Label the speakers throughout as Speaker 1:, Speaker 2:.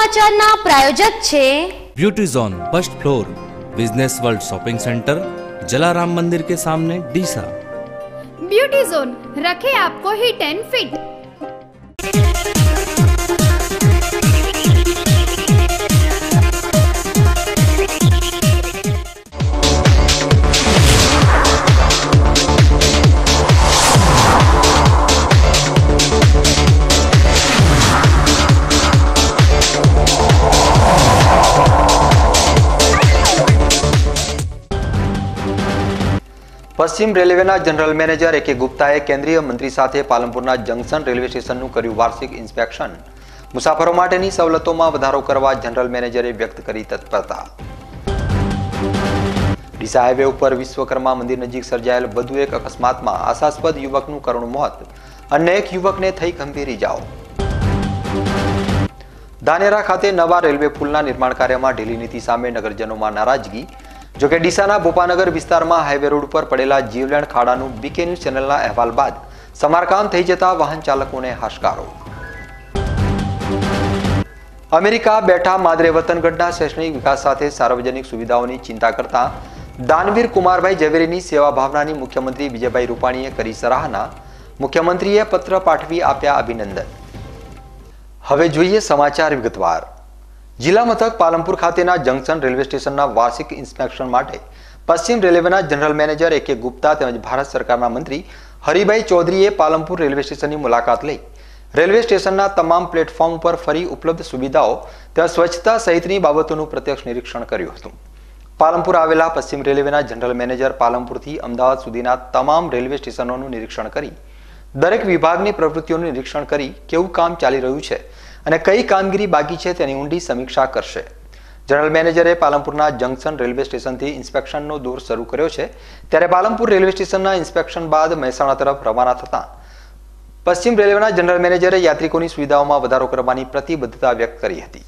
Speaker 1: સમાચારના પ્રાયોજક છે
Speaker 2: beauty zone first floor business world shopping centre Jalaram मंदिर के सामने डीसा।
Speaker 3: ब्यूटी जोन रखे आपको हिट एंड फिट।
Speaker 4: પશ્ચિમ રેલવેના જનરલ મેનેજર એ.કે. ગુપ્તાએ કેન્દ્રીય મંત્રી સાથે પાલનપુરના જંકશન રેલવે સ્ટેશનનું કર્યું વાર્ષિક ઇન્સ્પેક્શન। મુસાફરો માટેની સવલતોમાં વધારો કરવા જનરલ મેનેજરે વ્યક્ત કરી તત્પરતા। ડીસા હાઈવે ઉપર વિશ્વકર્મા મંદિર નજીક સર્જાયેલ વધુ એક અકસ્માતમાં આશાસ્પદ યુવકનું કરુણ મોત અને એક યુવકને થઈ ગંભીર ઇજાઓ। ધાનેરા ખાતે નવા રેલવે પુલના નિર્માણ કાર્યમાં ઢીલી નીતિ સામે નગરજનોમાં નારાજગી। જોકે ડીસાના ભોપાનગર વિસ્તારમાં હાઈવે રોડ પર પડેલા જીવલેણ ખાડાનું બીકે ન્યૂઝ ચેનલના અહેવાલ બાદ સમારકામ થઈ જતા વાહન ચાલકોને હાશકારો। અમેરિકા બેઠા માદરે વતનગઢના શૈક્ષણિક વિકાસ સાથે સાર્વજનિક સુવિધાઓની ચિંતા કરતા દાનવીર કુમારભાઈ ઝવેરીની સેવા ભાવનાની મુખ્યમંત્રી વિજયભાઈ રૂપાણીએ કરી સરાહના। મુખ્યમંત્રીએ પત્ર પાઠવી આપ્યા અભિનંદન। હવે જોઈએ સમાચાર વિગતવાર। જિલ્લા મથક પાલનપુર ખાતેના જંકશન રેલવે સ્ટેશનના વાર્ષિક ઇન્સ્પેક્શન માટે પશ્ચિમ રેલવેના જનરલ મેનેજર એ.કે. ગુપ્તા તેમજ ભારત સરકારના મંત્રી હરિભાઈ ચૌધરીએ પાલનપુર રેલવે સ્ટેશનની મુલાકાત લઈ રેલવે સ્ટેશનના તમામ પ્લેટફોર્મ પર ફરી ઉપલબ્ધ સુવિધાઓ તેમજ સ્વચ્છતા સહિતની બાબતોનું પ્રત્યક્ષ નિરીક્ષણ કર્યું હતું। પાલનપુર આવેલા પશ્ચિમ રેલવેના જનરલ મેનેજર પાલનપુરથી અમદાવાદ સુધીના તમામ રેલવે સ્ટેશનોનું નિરીક્ષણ કરી દરેક વિભાગની પ્રવૃત્તિઓનું નિરીક્ષણ કરી કેવું કામ ચાલી રહ્યું છે અને કઈ કામગીરી બાકી છે તેની ઊંડી સમીક્ષા કરશે। જનરલ મેનેજરે પાલનપુરના જંકશન રેલવે સ્ટેશનથી ઇન્સ્પેક્શનનો દોર શરૂ કર્યો છે ત્યારે પાલનપુર રેલવે સ્ટેશનના ઇન્સ્પેક્શન બાદ મહેસાણા તરફ રવાના થતા પશ્ચિમ રેલવેના જનરલ મેનેજરે યાત્રિકોની સુવિધાઓમાં વધારો કરવાની પ્રતિબદ્ધતા વ્યક્ત કરી હતી।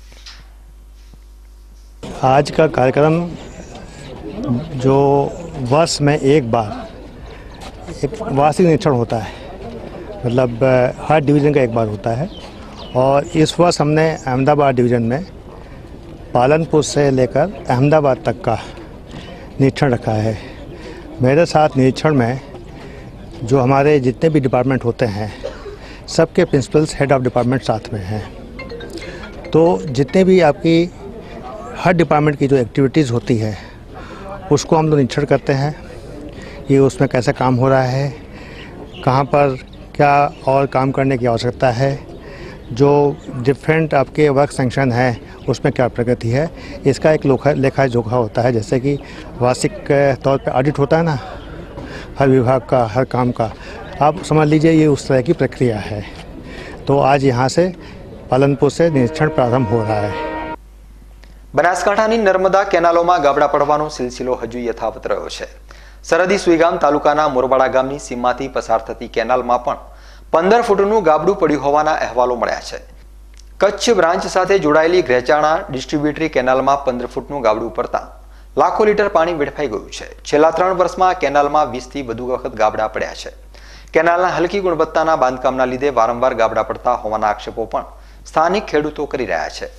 Speaker 5: आज का कार्यक्रम जो वर्ष में एक बार एक वार्षिक निरीक्षण होता है, मतलब हर डिवीज़न का एक बार होता है और इस वर्ष हमने अहमदाबाद डिवीज़न में पालनपुर से लेकर अहमदाबाद तक का निरीक्षण रखा है। मेरे साथ निरीक्षण में जो हमारे जितने भी डिपार्टमेंट होते हैं सबके प्रिंसिपल्स हेड ऑफ डिपार्टमेंट साथ में हैं। तो जितने भी आपकी हर डिपार्टमेंट की जो एक्टिविटीज़ होती है उसको हम लोग निरीक्षण करते हैं कि उसमें कैसा काम हो रहा है, कहाँ पर क्या और काम करने की आवश्यकता है, जो डिफरेंट आपके वर्क सेंक्शन है उसमें क्या प्रगति है, इसका एक लेखा जोखा होता है। जैसे कि वार्षिक तौर पे ऑडिट होता है ना हर विभाग का, हर काम का, आप समझ लीजिए ये उस तरह की प्रक्रिया है। तो आज यहाँ से पालनपुर से निरीक्षण प्रारंभ हो रहा है।
Speaker 4: બનાસકાંઠાની નર્મદા કેનાલોમાં ગાબડા પડવાનો સિલસિલો હજુ યથાવત રહ્યો છે। સરહદી સુઈગામ તાલુકાના મોરવાડા ગામની સીમમાંથી પસાર થતી કેનાલમાં પણ 15 ફૂટનું ગાબડું પડ્યું હોવાના અહેવાલો મળ્યા છે। કચ્છ બ્રાન્ચ સાથે જોડાયેલી ગ્રેચાણા ડિસ્ટ્રીબ્યુટરી કેનાલમાં 15 ફૂટનું ગાબડું પડતા લાખો લીટર પાણી વેડફાઈ ગયું છે। છેલ્લા 3 વર્ષમાં કેનાલમાં 20 થી વધુ વખત ગાબડા પડ્યા છે। કેનાલના હલકી ગુણવત્તાના બાંધકામના લીધે વારંવાર ગાબડા પડતા હોવાના આક્ષેપો પણ સ્થાનિક ખેડૂતો કરી રહ્યા છે।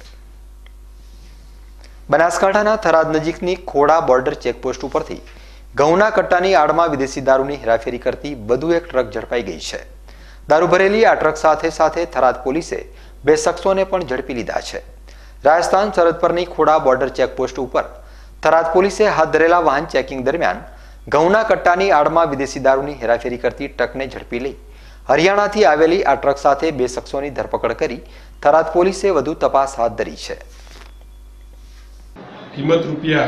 Speaker 4: બનાસકાંઠાના થરાદ નજીકની ખોડા બોર્ડર ચેકપોસ્ટ ઉપરથી ઘઉંના કટ્ટાની આડમાં વિદેશી દારૂની હેરાફેરી કરતી વધુ એક ટ્રક ઝડપાઈ ગઈ છે। દારૂ ભરેલી આ ટ્રક સાથે સાથે થરાદ પોલીસે 2 શખ્સોને પણ ઝડપી લીધા છે। રાજસ્થાન સરહદ પરની ખોડા બોર્ડર ચેકપોસ્ટ ઉપર થરાદ પોલીસે હાથ ધરેલા વાહન ચેકિંગ દરમિયાન ઘઉંના કટ્ટાની આડમાં વિદેશી દારૂની હેરાફેરી કરતી ટ્રકને ઝડપી લઈ હરિયાણાથી આવેલી આ ટ્રક સાથે 2 શખ્સોની ધરપકડ કરી થરાદ પોલીસે વધુ તપાસ હાથ ધરી છે।
Speaker 6: કિંમત રૂપિયા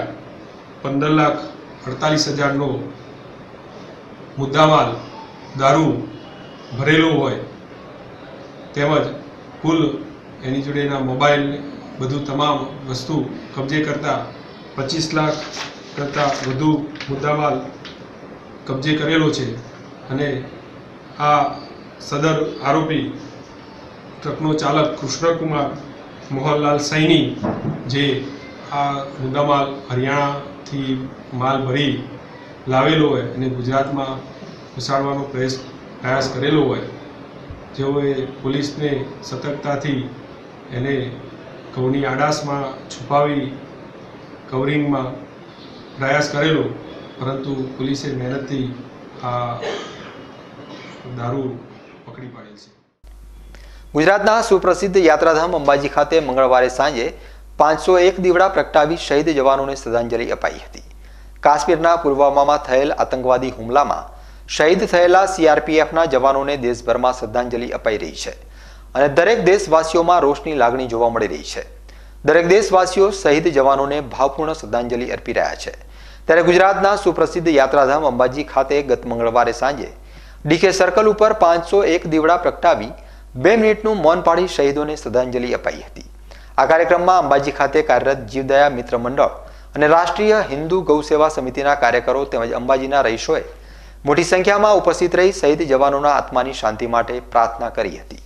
Speaker 6: 15,48,000નો મુદ્દામાલ દારૂ ભરેલો હોય તેમજ કુલ એની જોડેના મોબાઈલ બધું તમામ વસ્તુ કબજે કરતા 25 લાખ કરતાં વધુ મુદ્દામાલ કબજે કરેલો છે અને આ સદર આરોપી ટ્રકનો ચાલક કૃષ્ણકુમાર મોહનલાલ સૈની જે આ મુદ્દામાલ હરિયાણાથી માલ ભરી લાવેલો હોય અને ગુજરાતમાં ઘુસાડવાનો પ્રયાસ કરેલો હોય, જેઓએ પોલીસને સતર્કતાથી એને ઘઉંની આડાશમાં છુપાવી કવરિંગમાં પ્રયાસ કરેલો, પરંતુ પોલીસે મહેનતથી આ દારૂ પકડી પાડેલ છે.
Speaker 4: ગુજરાતના સુપ્રસિદ્ધ યાત્રાધામ અંબાજી ખાતે મંગળવારે સાંજે 501 દીવડા પ્રગટાવી શહીદ જવાનોને શ્રદ્ધાંજલિ અપાઈ હતી. કાશ્મીરના પુલવામામાં થયેલ આતંકવાદી હુમલામાં શહીદ થયેલા CRPFના જવાનોને દેશભરમાં શ્રદ્ધાંજલિ અપાઈ રહી છે અને દરેક દેશવાસીઓમાં રોષની લાગણી જોવા મળી રહી છે. દરેક દેશવાસીઓ શહીદ જવાનોને ભાવપૂર્ણ શ્રદ્ધાંજલિ અર્પી રહ્યા છે. ત્યારે ગુજરાતના સુપ્રસિદ્ધ યાત્રાધામ અંબાજી ખાતે ગત મંગળવારે સાંજે DK સર્કલ ઉપર 501 દીવડા પ્રગટાવી 2 મિનિટનું મૌન પાળી શહીદોને શ્રદ્ધાંજલિ અપાઈ હતી. આ કાર્યક્રમમાં અંબાજી ખાતે કાર્યરત જીવદયા મિત્ર મંડળ અને રાષ્ટ્રીય હિન્દુ ગૌ સેવા સમિતિના કાર્યકરો તેમજ અંબાજીના રહીશોએ મોટી સંખ્યામાં ઉપસ્થિત રહી શહીદ જવાનોના આત્માની શાંતિ માટે પ્રાર્થના કરી હતી.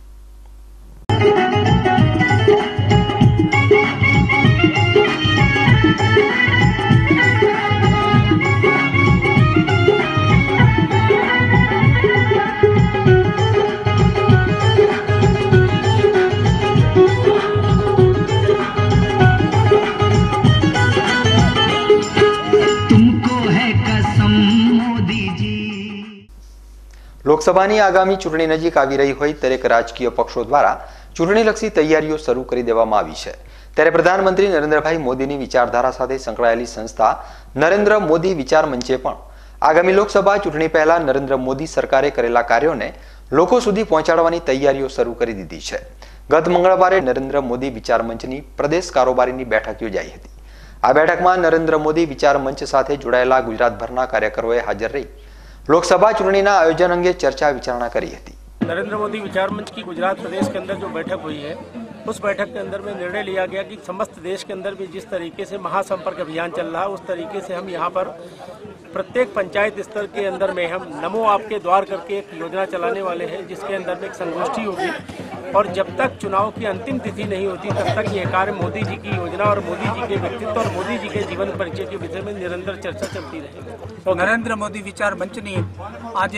Speaker 4: લોકસભાની આગામી ચૂંટણી નજીક આવી રહી હોય દરેક રાજકીય પક્ષો દ્વારા ચૂંટણીલક્ષી તૈયારીઓ શરૂ કરી દેવામાં આવી છે. ત્યારે પ્રધાનમંત્રી નરેન્દ્રભાઈ મોદીની વિચારધારા સાથે સંકળાયેલી સંસ્થા નરેન્દ્ર મોદી વિચાર મંચે પણ આગામી લોકસભા ચૂંટણી પહેલા નરેન્દ્ર મોદી સરકારે કરેલા કાર્યોને લોકો સુધી પહોંચાડવાની તૈયારીઓ શરૂ કરી દીધી છે. ગત મંગળવારે નરેન્દ્ર મોદી વિચાર મંચની પ્રદેશ કારોબારીની બેઠક યોજાઈ હતી. આ બેઠકમાં નરેન્દ્ર મોદી વિચાર મંચ સાથે જોડાયેલા ગુજરાતભરના કાર્યકરોએ હાજર રહી लोकसभा चुनाव आयोजन अंगे चर्चा विचारणा करी थी.
Speaker 1: नरेंद्र मोदी विचार मंच की गुजरात प्रदेश के अंदर जो बैठक हुई है, उस बैठक के अंदर में निर्णय लिया गया कि समस्त देश के अंदर भी जिस तरीके से महासंपर्क अभियान चल रहा है, उस तरीके से हम यहाँ पर प्रत्येक पंचायत स्तर के अंदर में हम नमो आपके द्वार करके एक योजना चलाने वाले हैं, जिसके अंदर में एक संगोष्ठी होगी और जब तक चुनाव की अंतिम तिथि नहीं होती तब तक ये कार्य मोदी जी की योजना और मोदी जी के व्यक्तित्व और मोदी जी के जीवन परिचय के विषय में निरंतर चर्चा चलती रहेगी.
Speaker 7: तो नरेंद्र मोदी विचार मंचनी आज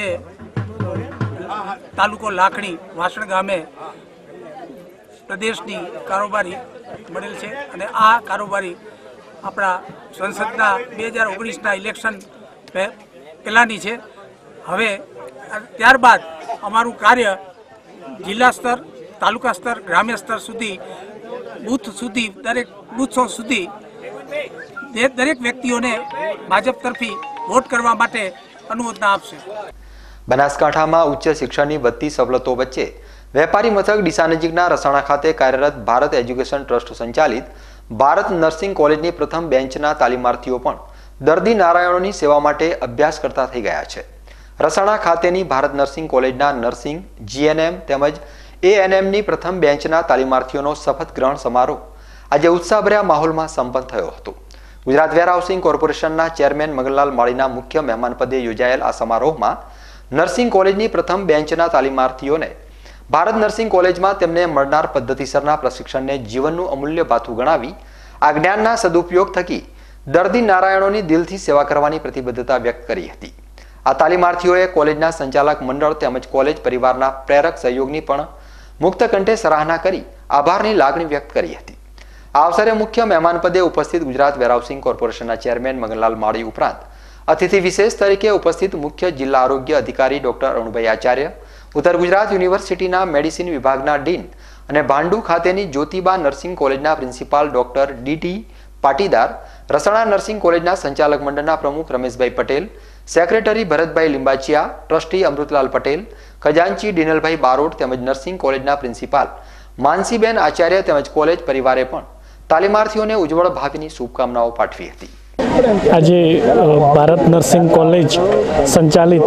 Speaker 7: तालुको लाखणी वासण गामे प्रदेशनी कारोबारी મળેલ છે અને આ કારોબારી આપણા સંસદના 2019ના ઇલેક્શન પહેલાની છે. હવે ત્યારબાદ અમારું કાર્ય જિલ્લા સ્તર, તાલુકા સ્તર, ગ્રામ્ય સ્તર સુધી, બૂથ સુધી, દરેક બૂથો સુધી દરેક વ્યક્તિઓને ભાજપ તરફી વોટ કરવા માટે અનુમોદના આપશે.
Speaker 4: બનાસકાંઠામાં ઉચ્ચ શિક્ષણની વધતી સવલતો વચ્ચે વેપારી મથક ડીસા નજીકના રસાણા ખાતે કાર્યરત ભારત એજ્યુકેશન ટ્રસ્ટ સંચાલિત ભારત નર્સિંગ કોલેજની પ્રથમ બેન્ચના તાલીમાર્થીઓ પણ દર્દી નારાયણોની સેવા માટે અભ્યાસ કરતા થઈ ગયા છે. રસાણા ખાતેની ભારત નર્સિંગ કોલેજના નર્સિંગ, GNM તેમજ ANMની પ્રથમ બેન્ચના તાલીમાર્થીઓનો શપથ ગ્રહણ સમારોહ આજે ઉત્સાહભર્યા માહોલમાં સંપન્ન થયો હતો. ગુજરાત વેરહાઉસિંગ કોર્પોરેશનના ચેરમેન મગનલાલ માળીના મુખ્ય મહેમાન પદે યોજાયેલ આ સમારોહમાં નર્સિંગ કોલેજની પ્રથમ બેન્ચના તાલીમાર્થીઓને ભારત નર્સિંગ કોલેજમાં તેમને મળનાર પદ્ધતિસરના પ્રશિક્ષણને જીવનનું અમૂલ્ય ભાથું ગણાવી આ જ્ઞાનના સદુપયોગ થકી દર્દી નારાયણોની દિલથી સેવા કરવાની પ્રતિબદ્ધતા વ્યક્ત કરી હતી. આ તાલીમાર્થીઓએ કોલેજના સંચાલક મંડળ તેમજ કોલેજ પરિવારના પ્રેરક સહયોગની પણ મુક્ત કંઠે સરાહના કરી આભારની લાગણી વ્યક્ત કરી હતી. આ અવસરે મુખ્ય મહેમાન પદે ઉપસ્થિત ગુજરાત વેરહાઉસિંગ કોર્પોરેશનના ચેરમેન મગનલાલ માળી ઉપરાંત અતિથિ વિશેષ તરીકે ઉપસ્થિત મુખ્ય જિલ્લા આરોગ્ય અધિકારી ડોક્ટર અરુણભાઈ આચાર્ય, ઉત્તર ગુજરાત યુનિવર્સિટીના મેડિસિન વિભાગના ડીન અને ભાંડુ ખાતેની જ્યોતિબા નર્સિંગ કોલેજના principal doctor DT Patidar, Rasana nursing કોલેજના સંચાલક મંડળના પ્રમુખ રમેશભાઈ પટેલ, સેક્રેટરી ભરતભાઈ લિંબાચિયા, ટ્રસ્ટી અમૃતલાલ પટેલ, ખજાનચી ડિનલભાઈ બારોટ તેમજ નર્સિંગ કોલેજના પ્રિન્સિપાલ માનસીબેન આચાર્ય તેમજ કોલેજ પરિવારે પણ તાલીમાર્થીઓને ઉજ્જવળ ભાવિની શુભકામનાઓ પાઠવી હતી.
Speaker 8: આજે ભારત નર્સિંગ કોલેજ સંચાલિત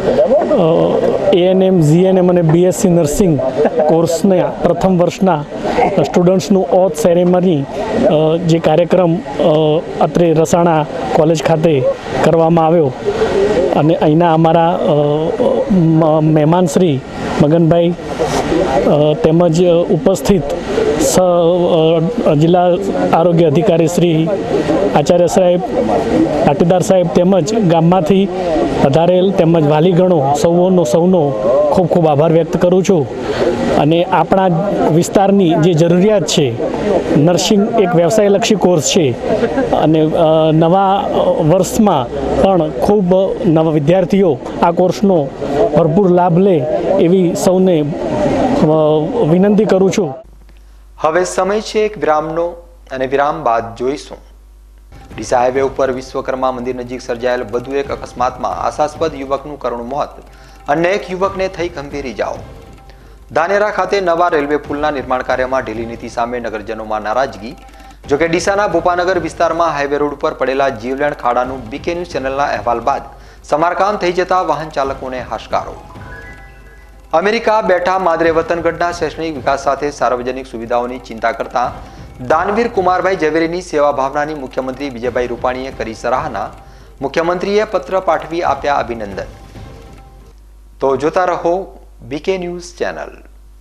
Speaker 8: ANM, GNM અને BSc નર્સિંગ કોર્સના પ્રથમ વર્ષના સ્ટુડન્ટ્સનું ઓથ સેરેમની જે કાર્યક્રમ અત્રે રસાણા કોલેજ ખાતે કરવામાં આવ્યો અને અહીંના અમારા મહેમાન શ્રી મગનભાઈ તેમજ ઉપસ્થિત જિલ્લા આરોગ્ય અધિકારી શ્રી આચાર્ય સાહેબ, પાટીદાર સાહેબ તેમજ ગામમાંથી પધારેલ તેમજ વાલીગણો સૌનો ખૂબ ખૂબ આભાર વ્યક્ત કરું છું. અને આપણા વિસ્તારની જે જરૂરિયાત છે, નર્સિંગ એક વ્યવસાયલક્ષી કોર્સ છે અને નવા વર્ષમાં પણ ખૂબ નવા વિદ્યાર્થીઓ આ કોર્સનો ભરપૂર લાભ લે એવી સૌને વિનંતી કરું છું.
Speaker 4: હવે સમય છે એક વિરામનો અને વિરામ બાદ જોઈશું. ડીસા હાઈવે ઉપર વિશ્વકર્મા મંદિર નજીક સર્જાયેલ વધુ એક અકસ્માતમાં આશાસ્પદ યુવકનું કરુણ મોત અને એક યુવકને થઈ ગંભીર ઇજાઓ. ધાનેરા ખાતે નવા રેલવે પુલના નિર્માણ કાર્યમાં ઢીલી નીતિ સામે નગરજનોમાં નારાજગી. જોકે ડીસાના ભોપાનગર વિસ્તારમાં હાઈવે રોડ પર પડેલા જીવલેણ ખાડાનું બીકે ન્યૂઝ ચેનલના અહેવાલ બાદ સમારકામ થઈ જતા વાહન ચાલકોને હાશકારો. અમેરિકા બેઠા માદરે વતનગઢના શૈક્ષણિક વિકાસ સાથે સાર્વજનિક સુવિધાઓની ચિંતા કરતા દાનવીર કુમારભાઈ ઝવેરીની સેવા ભાવનાની મુખ્યમંત્રી વિજયભાઈ રૂપાણીએ કરી સરાહના. મુખ્યમંત્રીએ પત્ર પાઠવી આપ્યા અભિનંદન. તો જોતા રહો BK news channel.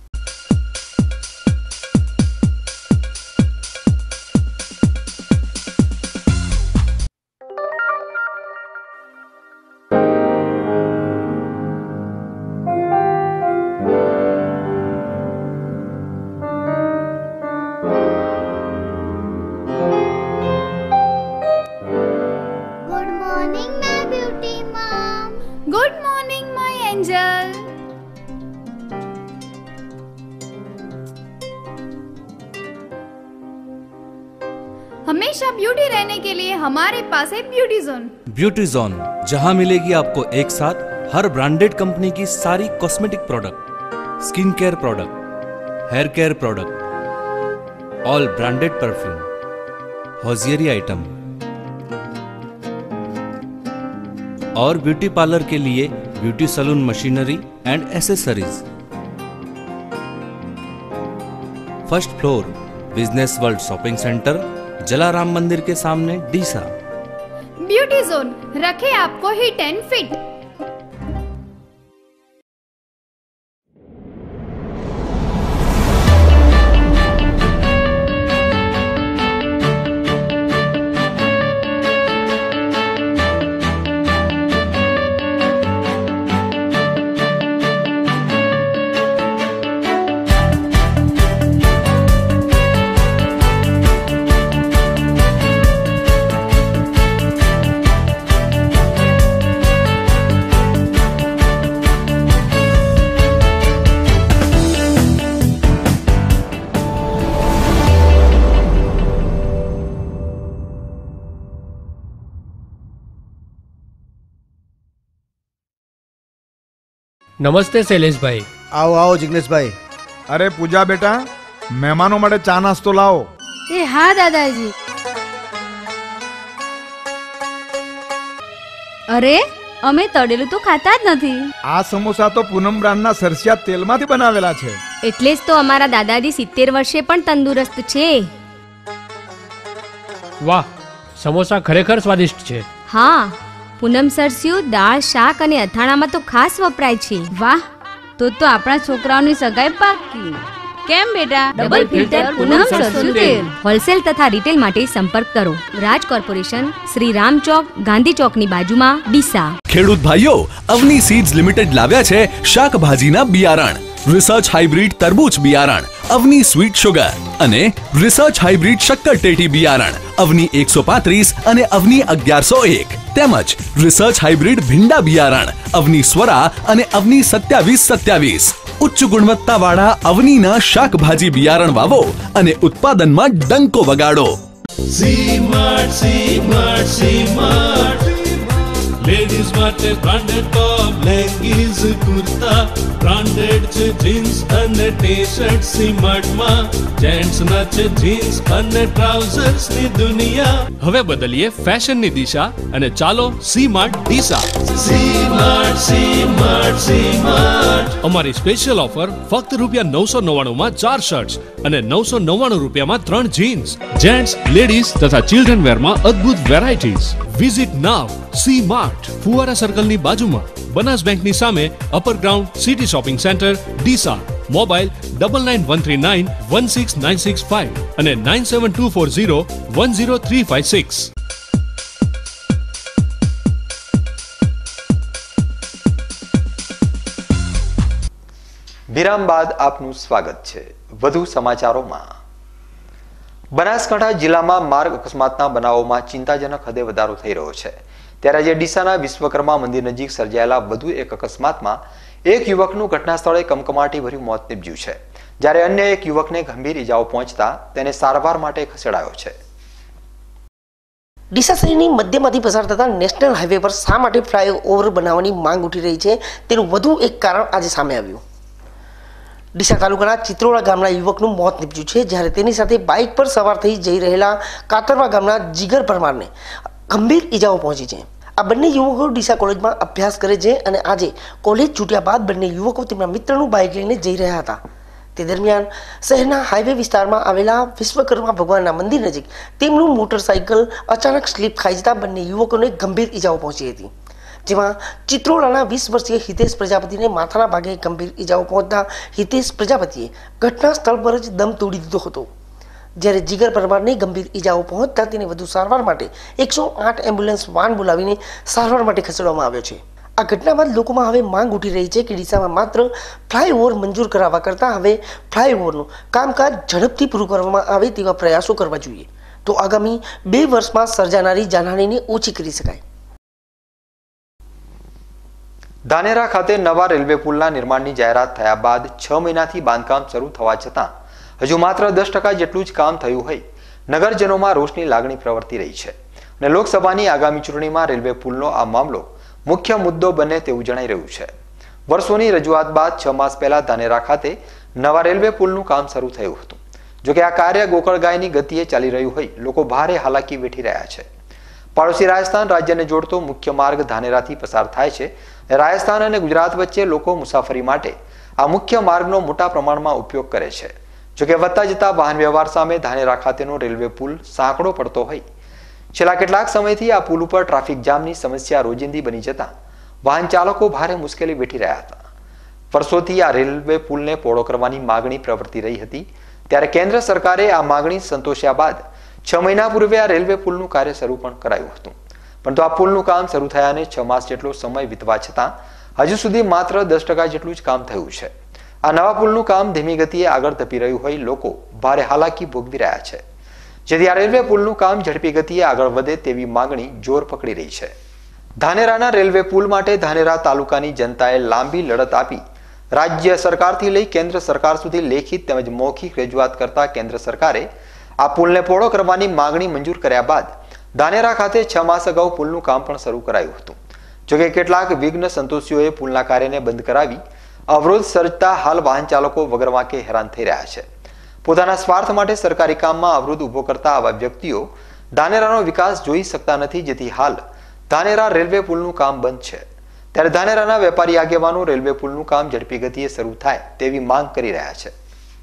Speaker 3: Good morning my angel. हमेशा ब्यूटी रहने के लिए हमारे पास है ब्यूटी जोन.
Speaker 2: ब्यूटी जोन, जहां मिलेगी आपको एक साथ हर ब्रांडेड कंपनी की सारी cosmetic product, skin care product, hair care product, all branded perfume, hosiery item और ब्यूटी पार्लर के लिए beauty salon machinery and accessories. First floor, business world shopping centre, Jalaram मंदिर के सामने, डीसा.
Speaker 3: ब्यूटी जोन रखे आपको हिट एंड फिट.
Speaker 9: નમસ્તે શૈલેષભાઈ.
Speaker 10: આવો આવો જિગ્નેશભાઈ. અરે પૂજા બેટા, મહેમાનો માટે ચા નાસ્તો લાવો.
Speaker 11: એ હા દાદાજી. અરે અમે તળેલું તો ખાતા જ નથી.
Speaker 10: આ સમોસા તો પૂનમ બ્રાન્ડના સરસિયા તેલમાંથી બનાવેલા છે.
Speaker 11: એટલે જ તો અમારા દાદાજી 70 વર્ષે પણ તંદુરસ્ત છે.
Speaker 9: વાહ, સમોસા ખરેખર સ્વાદિષ્ટ છે.
Speaker 11: હા, પૂનમ સરસ્યું દાળ, શાક અને અથાણામાં તો ખાસ વપરાય છે. વાહ, તો આપણા છોકરાઓની સગાઈ પાકી. કેમ બેટા? ડબલ ફિલ્ટર પૂનમ સરસ્યું તેલ. હોલસેલ તથા રિટેલ માટે સંપર્ક કરો. રાજ કોર્પોરેશન, શ્રી રામ ચોક, ગાંધી ચોકની બાજુમાં, ડીસા.
Speaker 12: ખેડૂત ભાઈઓ, અવની સીડ્સ લિમિટેડ લાવ્યા છે શાકભાજીના બિયારણ. રિસર્ચ હાઇબ્રિડ તરબૂચ બિયારણ, અવની સ્વીટ સુગર અને રિસર્ચ હાઇબ્રિડ શક્કરટેટી બિયારણ, અવની 135 અને અવની 1101 તેમજ રિસર્ચ હાઇબ્રિડ ભીંડા બિયારણ, અવની સ્વરા અને અવની 2727. ઉચ્ચ ગુણવત્તાવાળા અવનીના શાકભાજી બિયારણ વાવો અને ઉત્પાદનમાં ડંકો વગાડો.
Speaker 13: લેડીઝ માટે branded top, leggings, kurta, branded છે જીન્સ અને ટી-શર્ટ સીમાર્ટમાં. જેન્ટ્સના છે જીન્સ અને ટ્રાઉઝર્સની દુનિયા.
Speaker 9: હવે બદલીએ ફેશનની દિશા અને ચાલો સીમાર્ટ ડીસા.
Speaker 13: સીમાર્ટ.
Speaker 9: અમારી સ્પેશિયલ ઓફર ફક્ત ₹999 માં 4 શર્ટ્સ અને ₹999 માં 3 જીન્સ. જેન્ટ્સ, લેડીઝ તથા ચિલ્ડ્રન વેરમાં અદ્ભુત વેરાયટીઝ. વિઝિટ નાવ. સીમાર્ટ, ફુવારા સર્કલની બાજુમાં, બનાસ બેંકની સામે, upper ground, city shopping centre, Deesa. Mobile 9913916965 અને 9724010356.
Speaker 4: વિરામ બાદ આપનું સ્વાગત છે. વધુ સમાચારોમાં. બનાસકાંઠા જિલ્લામાં માર્ગ અકસ્માતના બનાવોમાં ચિંતાજનક હદે વધારો થઈ રહ્યો છે. ત્યારે આજે ડીસાના વિશ્વકર્મા મંદિર નજીક સર્જાયેલા વધુ એક અકસ્માતમાં એક યુવકનું ઘટના સ્થળે કમકમાટી ભર્યું મોત નીપજ્યું છે, જ્યારે અન્ય એક યુવકને ગંભીર ઈજાઓ પહોંચતા તેને સારવાર માટે ખસેડાયો છે.
Speaker 14: ડીસા શહેરની મધ્યમાંથી પસાર થતા નેશનલ હાઈવે પર શા માટે ફ્લાયઓવર બનાવવાની માંગ ઉઠી રહી છે તેનું વધુ એક કારણ આજે સામે આવ્યું. ડીસા તાલુકાના ચિત્રોડા ગામના યુવકનું મોત નીપજ્યું છે, જ્યારે તેની સાથે બાઇક પર સવાર થઈ જઈ રહેલા કાતરવા ગામના જીગર પરમારને ગંભીર ઈજાઓ પહોંચી છે. આ બંને યુવકો ડીસા કોલેજમાં અભ્યાસ કરે છે અને આજે કોલેજ છૂટ્યા બાદ બંને યુવકો તેમના મિત્રનું બાઇક લઈને જઈ રહ્યા હતા. તે દરમિયાન શહેરના હાઈવે વિસ્તારમાં આવેલા વિશ્વકર્મા ભગવાનના મંદિર નજીક તેમનું મોટરસાઇકલ અચાનક સ્લીપ ખાઈ જતા બંને યુવકોને ગંભીર ઈજાઓ પહોંચી હતી, જેમાં ચિત્રોડાના 20 વર્ષીય હિતેશ પ્રજાપતિને માથાના ભાગે ગંભીર ઈજાઓ પહોંચતા હિતેશ પ્રજાપતિએ ઘટના સ્થળ પર જ દમ તોડી દીધો હતો, જ્યારે જીગર પરમારને ગંભીર ઈજાઓ પહોંચતા તેને વધુ સારવાર માટે 108 એમ્બ્યુલન્સ વાન બોલાવીને સારવાર માટે ખસેડવામાં આવ્યો છે. આ ઘટના બાદ લોકોમાં હવે માંગ ઉઠી રહી છે કે ડીસામાં માત્ર ફ્લાયઓવર મંજૂર કરાવવા કરતાં હવે ફ્લાયઓવરનું કામકાજ ઝડપથી પૂરું કરવામાં આવે તેવા પ્રયાસો કરવા જોઈએ, તો આગામી 2 વર્ષમાં સર્જાનારી જાનહાનિને ઓછી કરી શકાય.
Speaker 4: ધાનેરા ખાતે નવા રેલવે પુલના નિર્માણની જાહેરાત થયા બાદ 6 મહિનાથી બાંધકામ શરૂ થવા છતાં હજુ માત્ર 10% જેટલું જ કામ થયું હોય નગરજનોમાં રોષની લાગણી પ્રવર્તી રહી છે અને લોકસભાની આગામી ચૂંટણીમાં રેલવે પુલનો આ મામલો મુખ્ય મુદ્દો બને તેવું જણાઈ રહ્યું છે. વર્ષોની રજૂઆત બાદ 6 માસ પહેલા ધાનેરા ખાતે નવા રેલવે પુલનું કામ શરૂ થયું હતું. જોકે આ કાર્ય ગોકળગાયની ગતિએ ચાલી રહ્યું હોય લોકો ભારે હાલાકી વેઠી રહ્યા છે. પાડોશી રાજસ્થાન રાજ્યને જોડતો મુખ્ય માર્ગ ધાનેરાથી પસાર થાય છે. રાજસ્થાન અને ગુજરાત વચ્ચે લોકો મુસાફરી માટે આ મુખ્ય માર્ગનો મોટા પ્રમાણમાં ઉપયોગ કરે છે. જોકે વધતા જતા વાહન વ્યવહાર સામે ધાનેરા ખાતેનો રેલવે પુલ સાંકડો પડતો હોય છેલ્લા કેટલાક સમયથી આ પુલ ઉપર ટ્રાફિક જામની સમસ્યા રોજિંદી બની જતા વાહન ચાલકો ભારે મુશ્કેલી વેઠી રહ્યા હતા. વર્ષોથી આ રેલવે પુલને પહોળો કરવાની માગણી પ્રવર્તી રહી હતી, ત્યારે કેન્દ્ર સરકારે આ માગણી સંતોષ્યા બાદ 6 મહિના પૂર્વે આ રેલવે પુલનું કાર્ય શરૂ પણ કરાયું હતું. પરંતુ આ પુલનું કામ શરૂ થયાને 6 માસ જેટલો સમય વીતવા છતાં હજુ સુધી માત્ર 10% જેટલું જ કામ થયું છે. આ નવા પુલનું કામ ધીમી ગતિએ આગળ ધપી રહ્યું હોય લોકો ભારે હાલાકી ભોગવી રહ્યા છે, જેથી આ રેલવે પુલનું કામ ઝડપી ગતિએ આગળ વધે તેવી માંગણી જોર પકડી રહી છે. ધાનેરાના રેલવે પુલ માટે ધાનેરા તાલુકાની જનતાએ લાંબી લડત આપી રાજ્ય સરકારથી લઈ કેન્દ્ર સરકાર સુધી લેખિત તેમજ મૌખિક રજૂઆત કરતા કેન્દ્ર સરકારે આ પુલને પહોળો કરવાની માંગણી મંજૂર કર્યા બાદ ધાનેરા ખાતે 6 માસ અગાઉ પુલનું કામ પણ શરૂ કરાયું હતું. જોકે કેટલાક વિઘ્ન સંતોષીઓએ પુલના કાર્યને બંધ કરાવી અવરોધ સર્જતા હાલ વાહન ચાલકો વગર વાંકે હેરાન થઈ રહ્યા છે. પોતાના સ્વાર્થ માટે સરકારી કામમાં અવરોધ ઉભો કરતા આવા વ્યક્તિઓ ધાનેરાનો વિકાસ જોઈ શકતા નથી, જેથી હાલ ધાનેરા રેલવે પુલનું કામ બંધ છે. ત્યારે ધાનેરાના વેપારી આગેવાનો રેલવે પુલનું કામ ઝડપી ગતિએ શરૂ થાય તેવી માંગ કરી રહ્યા છે.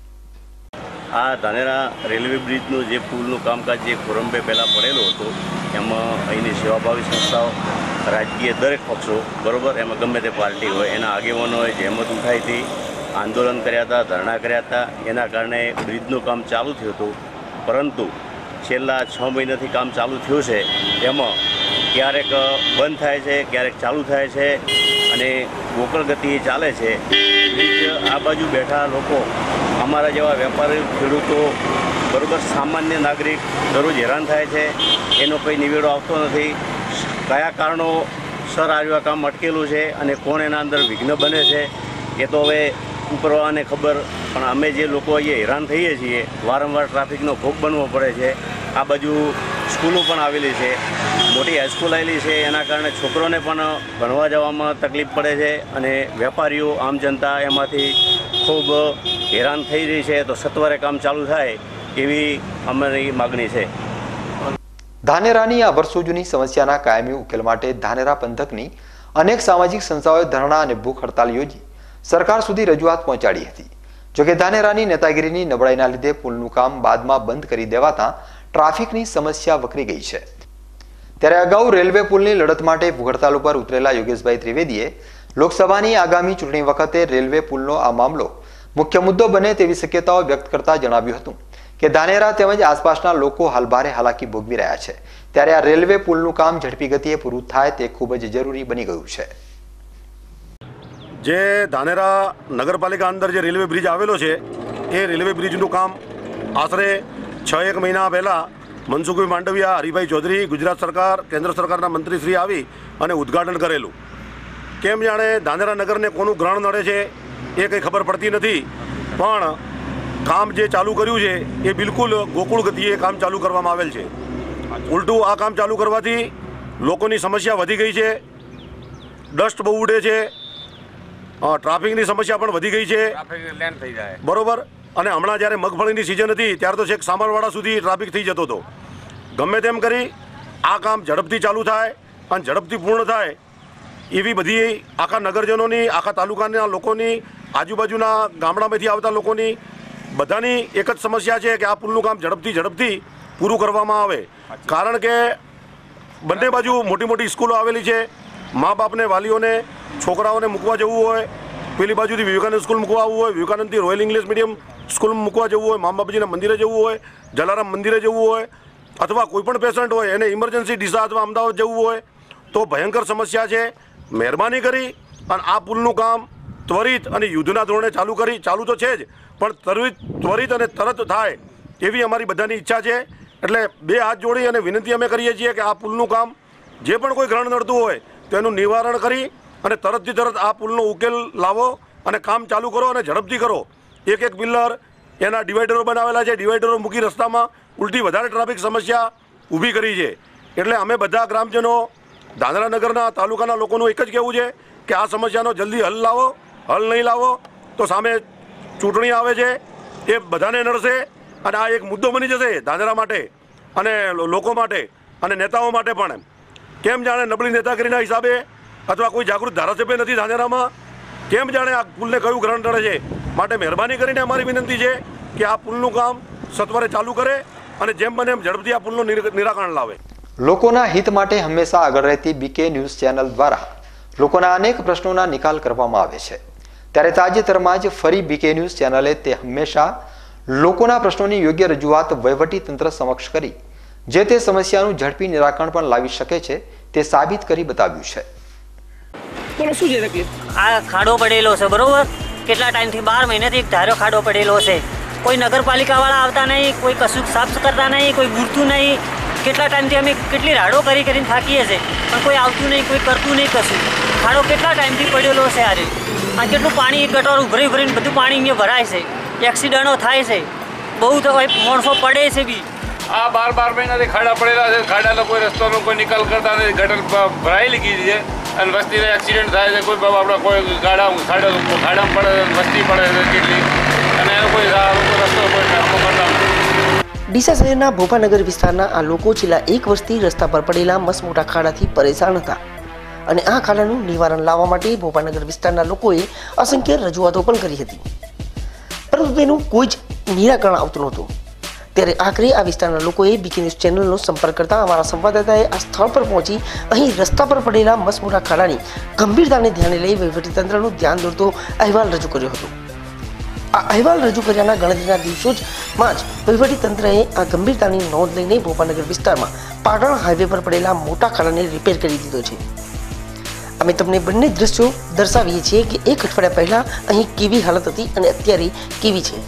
Speaker 15: આ ધાનેરા રેલવે બ્રિજનું જે પુલનું કામકાજ જે ફોરમ્બે પહેલાં પડેલો હતો એમાં અહીંની સેવાભાવી સંસ્થાઓ, રાજકીય દરેક પક્ષો બરાબર, એમાં ગમે તે પાર્ટી હોય એના આગેવાનોએ જહેમત ઉઠાવી હતી, આંદોલન કર્યા હતા, ધરણા કર્યા હતા. એના કારણે બ્રિજનું કામ ચાલુ થયું હતું. પરંતુ છેલ્લા 6 મહિનાથી કામ ચાલુ થયું છે એમાં ક્યારેક બંધ થાય છે, ક્યારેક ચાલુ થાય છે અને ગોકળ ગતિએ ચાલે છે. બ્રિજ આ બાજુ બેઠા લોકો, અમારા જેવા વેપારી, ખેડૂતો બરાબર, સામાન્ય નાગરિક દરરોજ હેરાન થાય છે. એનો કંઈ નિવેડો આવતો નથી. કયા કારણોસર આ કામ અટકેલું છે અને કોણ એના અંદર વિઘ્ન બને છે એ તો હવે ઉપરવાળાને ખબર. પણ અમે જે લોકો અહીંયા હેરાન થઈએ છીએ, વારંવાર ટ્રાફિકનો ભોગ બનવો પડે છે. આ બાજુ સ્કૂલો પણ આવેલી છે, મોટી હાઈસ્કૂલ આવેલી છે, એના કારણે છોકરોને પણ ભણવા જવામાં તકલીફ પડે છે અને વેપારીઓ, આમ જનતા એમાંથી ખૂબ હેરાન થઈ રહી છે. તો સત્વરે કામ ચાલુ થાય એવી અમારી માગણી છે.
Speaker 4: ધાનેરાની આ વર્ષો જૂની સમસ્યાના કાયમી ઉકેલ માટે ધાનેરા પંથકની અનેક સામાજિક સંસ્થાઓએ ધરણા અને ભૂખ હડતાલ યોજી સરકાર સુધી રજૂઆત પહોંચાડી હતી. જોકે ધાનેરાની નેતાગીરીની નબળાઈના લીધે પુલનું કામ બાદમાં બંધ કરી દેવાતા ટ્રાફિકની સમસ્યા વકરી ગઈ છે. ત્યારે અગાઉ રેલવે પુલની લડત માટે ભૂખ હડતાલ ઉપર ઉતરેલા યોગેશભાઈ ત્રિવેદીએ લોકસભાની આગામી ચૂંટણી વખતે રેલવે પુલનો આ મામલો મુખ્ય મુદ્દો બને તેવી શક્યતાઓ વ્યક્ત કરતા જણાવ્યું હતું કે ધાનેરા તેમજ આસપાસના લોકો હાલ ભારે હાલાકી ભોગવી રહ્યા છે, ત્યારે આ રેલવે પુલનું કામ ઝડપી ગતિએ પૂરું થાય તે ખૂબ જ જરૂરી બની ગયું છે.
Speaker 16: જે ધાનેરા નગરપાલિકા અંદર જે રેલવે બ્રિજ આવેલો છે એ રેલવે બ્રિજનું કામ આશરે 6-1 મહિના પહેલાં મનસુખભાઈ માંડવિયા, હરિભાઈ ચૌધરી, ગુજરાત સરકાર, કેન્દ્ર સરકારના મંત્રીશ્રી આવી અને ઉદ્ઘાટન કરેલું. કેમ જાણે ધાનેરા નગરને કોનું ગ્રહણ નડે છે એ કંઈ ખબર પડતી નથી, પણ કામ જે ચાલુ કર્યું છે એ બિલકુલ ગોકુળ ગતિએ કામ ચાલુ કરવામાં આવેલ છે. ઉલટું આ કામ ચાલુ કરવાથી લોકોની સમસ્યા વધી ગઈ છે, ડસ્ટ બહુ ઉડે છે, ટ્રાફિકની સમસ્યા પણ વધી ગઈ છે, બરોબર. અને હમણાં જ્યારે મગફળીની સિઝન હતી ત્યારે તો છેક સામરવાડા સુધી ટ્રાફિક થઈ જતો હતો. ગમે તેમ કરી આ કામ ઝડપથી ચાલુ થાય અને ઝડપથી પૂર્ણ થાય એવી બધી આખા નગરજનોની, આખા તાલુકાના લોકોની, આજુબાજુના ગામડામાંથી આવતા લોકોની બધાની એક જ સમસ્યા છે કે આ પુલનું કામ ઝડપથી પૂરું કરવામાં આવે. કારણ કે બંને બાજુ મોટી મોટી સ્કૂલો આવેલી છે. મા બાપને, વાલીઓને છોકરાઓને મૂકવા જવું હોય, પેલી બાજુથી વિવેકાનંદ સ્કૂલ મૂકવા આવવું હોય, વિવેકાનંદથી રોયલ ઇંગ્લિશ મીડિયમ સ્કૂલ મૂકવા જવું હોય, મા બાપજીના મંદિરે જવું હોય, જલારામ મંદિરે જવું હોય, અથવા કોઈ પણ પેશન્ટ હોય એને ઇમરજન્સી ડીસા અથવા અમદાવાદ જવું હોય તો ભયંકર સમસ્યા છે. મહેરબાની કરી અને આ પુલનું કામ ત્વરિત અને યુદ્ધના ધોરણે ચાલુ તો છે જ, પણ ત્વરિત અને તરત થાય એવી અમારી બધાની ઈચ્છા છે. એટલે બે હાથ જોડી અને વિનંતી અમે કરીએ છીએ કે આ પુલનું કામ જે પણ કોઈ ગ્રહણ નડતું હોય તો એનું નિવારણ કરી અને તરતથી તરત આ પુલનો ઉકેલ લાવો અને કામ ચાલુ કરો અને ઝડપથી કરો. એક પિલ્લર, એના ડિવાઈડરો બનાવેલા છે, ડિવાઈડરો મૂકી રસ્તામાં ઉલટી વધારે ટ્રાફિક સમસ્યા ઊભી કરી છે. એટલે અમે બધા ગ્રામજનો, ધાનેરા નગરના, તાલુકાના લોકોનું એક જ કહેવું છે કે આ સમસ્યાનો જલ્દી હલ લાવો. હલ નહીં લાવો તો સામે ચૂંટણી આવે છે એ બધાને નડશે અને આ એક મુદ્દો બની જશે ધાનેરા માટે અને લોકો માટે અને નેતાઓ માટે પણ. કેમ જાણે નબળી નેતાગીરીના હિસાબે અથવા કોઈ જાગૃત ધારાસભ્ય નથી ધાનેરામાં, કેમ જાણે આ પુલને કયું ગ્રહણ નડે છે. માટે મહેરબાની કરીને અમારી વિનંતી છે કે આ પુલનું કામ સત્વરે ચાલુ કરે અને જેમ બને એમ ઝડપથી આ પુલનું નિરાકરણ લાવે.
Speaker 4: લોકોના હિત માટે હંમેશા આગળ રહેતી બીકે ન્યૂઝ ચેનલ દ્વારા લોકોના અનેક પ્રશ્નોના નિકાલ કરવામાં આવે છે, ત્યારે તાજેતરમાં જ ફરી બીકે ન્યૂઝ ચેનલે તે હંમેશા લોકોના પ્રશ્નોની યોગ્ય રજૂઆત વહીવટી તંત્ર સમક્ષ કરી જે તે સમસ્યાનું ઝડપી નિરાકરણ પણ લાવી શકે છે તે સાબિત કરી બતાવ્યું છે.
Speaker 17: બોલો શું છે તકલીફ? આ ખાડો પડેલો છે, બરોબર? કેટલા ટાઈમથી 12 મહિનાથી એક ધારો ખાડો પડેલો છે. કોઈ નગરપાલિકાવાળા આવતા નહીં, કોઈ કશું સાફ કરતા નહીં, કોઈ બૂરતું નહીં. કેટલા ટાઈમથી અમે કેટલી રાડો કરીને થાકીએ છીએ પણ કોઈ આવતું નહીં, કોઈ કરતું નહીં કશું. ખાડો કેટલા ટાઈમથી પડેલો છે. આજે આ કેટલું પાણી ગટર ભરીને બધું પાણી અહીંયા ભરાય છે, એક્સિડન્ટો થાય છે, બહુ તો માણસો પડે છે બી.
Speaker 18: આ 12 મહિનાથી ખાડા પડેલા છે. ખાડાનો કોઈ રસ્તાનો કોઈ નિકાલ કરતા નથી. ગટર ભરાયેલી કીધી છે અને વસ્તીને એક્સિડન્ટ થાય છે. કોઈ આપણા કોઈ ખાડામાં પડે, વસ્તી પડે છે કેટલી અને એનો કોઈ રસ્તો કોઈ કરતા નથી.
Speaker 14: ડીસા શહેરના ભોપાનગર વિસ્તારના આ લોકો છેલ્લા 1 વર્ષથી રસ્તા પર પડેલા મસમોટા ખાડાથી પરેશાન હતા અને આ ખાડાનું નિવારણ લાવવા માટે ભોપાનગર વિસ્તારના લોકોએ અસંખ્ય રજૂઆતો પણ કરી હતી, પરંતુ તેનું કોઈ જ નિરાકરણ આવતું નહોતું. ત્યારે આખરે આ વિસ્તારના લોકોએ બીકે ન્યૂઝ ચેનલનો સંપર્ક કરતા અમારા સંવાદદાતાએ આ સ્થળ પર પહોંચી અહીં રસ્તા પર પડેલા મસમોટા ખાડાની ગંભીરતાને ધ્યાને લઈ વહીવટીતંત્રનું ધ્યાન દોરતો અહેવાલ રજૂ કર્યો હતો. આ અહેવાલ રજૂ કર્યાના ગણતરીના દિવસોમાં જ વહીવટીતંત્રએ આ ગંભીરતાની નોંધ લઈને ભોપાનગર વિસ્તારમાં પાટણ હાઈવે પર પડેલા મોટા ખાડાને રિપેર કરી દીધો છે. અમે તમને બંને દ્રશ્યો દર્શાવીએ છીએ કે 1 અઠવાડિયા પહેલા અહીં કેવી હાલત હતી અને અત્યારે કેવી છે.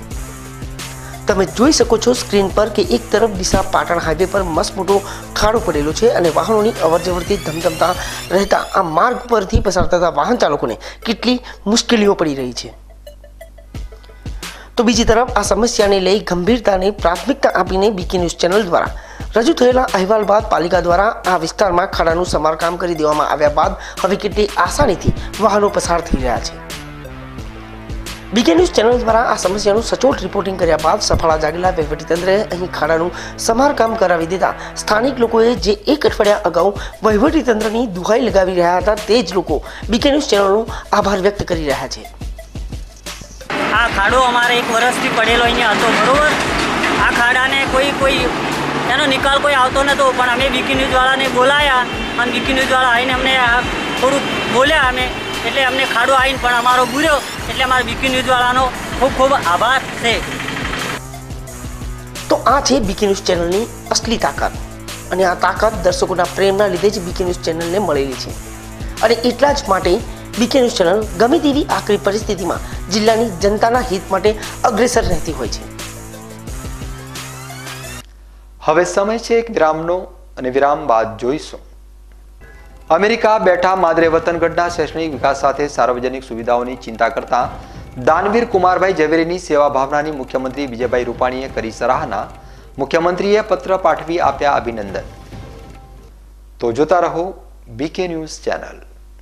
Speaker 14: તમે જોઈ શકો છો સ્ક્રીન પર કે એક તરફ ડીસા પાટણ હાઈવે પર મસમોટો ખાડો પડેલો છે અને વાહનોની અવરજવરથી ધમધમતા રહેતા આ માર્ગ પરથી પસાર થતા વાહન ચાલકોને કેટલી મુશ્કેલીઓ પડી રહી છે. તો બીજી તરફ આ સમસ્યાને લઈ ગંભીરતાને પ્રાથમિકતા આપીને બીકે ન્યૂઝ ચેનલ દ્વારા રજૂ થયેલા અહેવાલ બાદ પાલિકા દ્વારા આ વિસ્તારમાં ખાડાનું સમારકામ કરી દેવામાં આવ્યા બાદ હવે કેટલી આસાનીથી વાહનો પસાર થઈ રહ્યા છે. બીકે ન્યૂઝ ચેનલ દ્વારા આ સમસ્યાનું સચોટ રિપોર્ટિંગ કર્યા બાદ સફળા જાગેલા વહીવટીતંત્રએ અહીં ખાડાનું સમારકામ કરાવી દેતા સ્થાનિક લોકોએ જે 1 અઠવાડિયા અગાઉ વહીવટીતંત્રની દુહાઈ લગાવી રહ્યા હતા તે જ લોકો બીકે ન્યૂઝ ચેનલનો આભાર વ્યક્ત કરી રહ્યા છે.
Speaker 17: આ ખાડો અમારે 1 વર્ષથી પડેલો અહીંયા હતો, બરોબર? આ ખાડાને કોઈ એનો નિકાલ કોઈ આવતો નહોતો, પણ અમે બીકે ન્યૂઝવાળાને બોલાયા અને બીકે ન્યૂઝવાળા આવીને અમને થોડુંક બોલ્યા અમે, એટલે અમને ખાડો આવીને પણ અમારો બુર્યો, એટલે અમારે બીકે ન્યૂઝવાળાનો ખૂબ ખૂબ આભાર છે.
Speaker 14: તો આ છે બીકે ન્યૂઝ ચેનલની અસલી તાકાત, અને આ તાકાત દર્શકોના પ્રેમના લીધે જ બીકે ન્યૂઝ ચેનલને મળેલી છે. અને એટલા જ માટે બીકે ન્યૂઝ ચેનલ ગમે તેવી આકરી પરિસ્થિતિમાં જિલ્લાની જનતાના હિત માટે અગ્રેસર રહેતી હોય છે.
Speaker 4: હવે સમય છે એક વિરામનો, અને વિરામ બાદ જોઈશું અમેરિકા બેઠા માદરે વતનગઢના શૈક્ષણિક વિકાસ સાથે સાર્વજનિક સુવિધાઓની ચિંતા કરતા દાનવીર કુમારભાઈ ઝવેરીની સેવા ભાવનાની મુખ્યમંત્રી વિજયભાઈ રૂપાણીએ કરી સરાહના. મુખ્યમંત્રીએ પત્ર પાઠવી આપ્યા અભિનંદન. તો જોતા રહો બીકે ન્યૂઝ ચેનલ.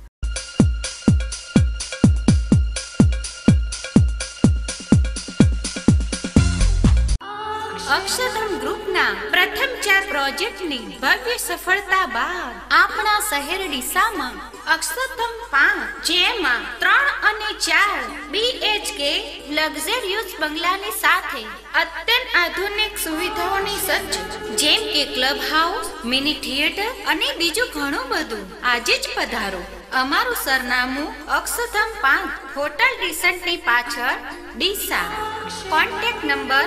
Speaker 19: અક્ષરધામ ગ્રુપના પ્રથમ 4 પ્રોજેક્ટની ભવ્ય સફળતા બાદ આપણા શહેર ડીસામાં અક્ષરધામ 5 જેમાં 3 અને 4 BHK લક્ઝરિયસ બંગલાની સાથે અત્યંત આધુનિક સુવિધાઓની સજ્જ, જેમ કે ક્લબ હાઉસ, મિની થિયેટર અને બીજું ઘણું બધું. આજે જ પધારો. અમારું સરનામું અક્ષરધામ 5 હોટલ ડીસન્ટની પાછળ, ડીસા. કોન્ટેક્ટ નંબર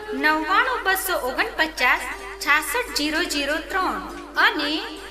Speaker 19: 99 249 66 003 અને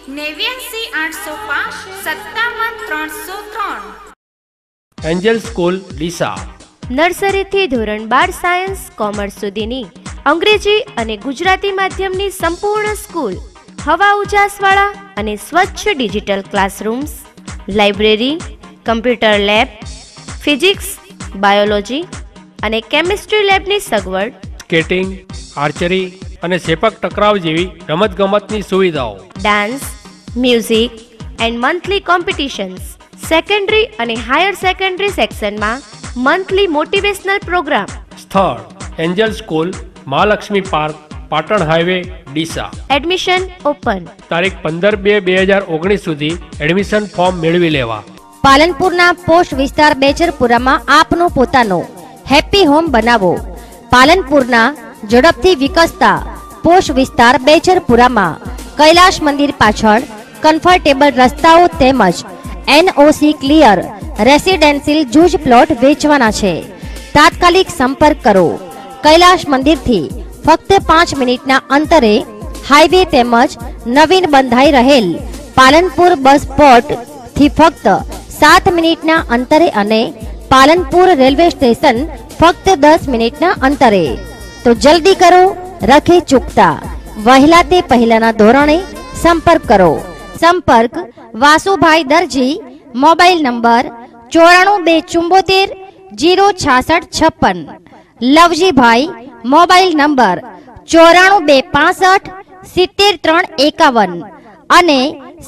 Speaker 19: 89 805 57 303.
Speaker 20: Angel school Deesa.
Speaker 21: નર્સરીથી ધોરણ 12 સાયન્સ કોમર્સ સુધીની અંગ્રેજી અને ગુજરાતી માધ્યમની સંપૂર્ણ સ્કૂલ. હવા ઉજાસવાળા અને સ્વચ્છ digital classrooms, library, computer lab, physics, biology અને કેમિસ્ટ્રી લેબની સગવડ,
Speaker 20: સ્કેટિંગ, આર્ચરી અને સેપક ટકરાવ જેવી રમતગમતની સુવિધાઓ,
Speaker 21: dance, music and monthly competitions, secondary અને હાયર સેકન્ડરી સેક્શનમાં મંથલી મોટિવેશનલ પ્રોગ્રામ.
Speaker 20: સ્થળ angel school, Mahalakshmi park, Patan highway, Deesa.
Speaker 21: Admission open.
Speaker 20: તારીખ 15/2/2019 સુધી એડમિશન ફોર્મ મેળવી લેવા.
Speaker 21: પાલનપુરના પોસ્ટ વિસ્તાર બેચરપુરામાં આપનો પોતાનો હેપી હોમ બનાવો. પાલનપુરના ઝડપથી વિકસતા પોસ્ટ વિસ્તાર બેચરપુરામાં કૈલાશ મંદિર પાછળ કમ્ફર્ટેબલ રસ્તાઓ તેમજ NOC ક્લિયર રેસિડેન્શિયલ જૂજ પ્લોટ વેચવાના છે. તાત્કાલિક સંપર્ક કરો. કૈલાશ મંદિરથી ફક્ત 5 મિનિટના અંતરે હાઈવે તેમજ નવીન બંધાઈ રહેલ પાલનપુર બસ પોર્ટ થી ફક્ત 7 મિનિટના અંતરે અને પાલનપુર રેલવે સ્ટેશન ફક્ત 10 મિનિટના અંતરે. તો જલ્દી કરો, રખે ચૂકતા. વહેલા તે પહેલાના ધોરણે સંપર્ક કરો. સંપર્ક Vasubhai Darji, mobile number 94 274 06656. Lavjibhai, mobile number 94 265 73 51 અને